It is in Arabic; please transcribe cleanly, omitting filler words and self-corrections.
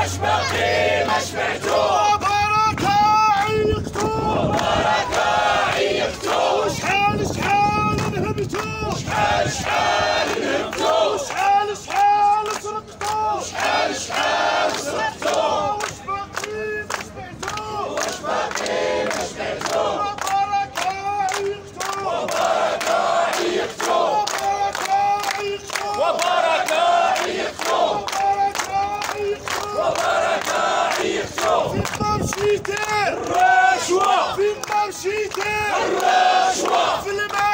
واش باقي ما شبعتو وبركة عيقتو وبركة عيقتو وشحال شحال نهبتو شحال شحال نهبتو وشحال شحال سرقتو شحال شحال سرقتو واش باقي ما شبعتو واش باقي ما شبعتو وبركة عيقتو وبركة عيقتو وبركة عيقتو وبركة عيقتو وبركة عيقتو وبركة عيقتو فين ما مشيتي الرشوة فين ما مشيتي الرشوة في الماء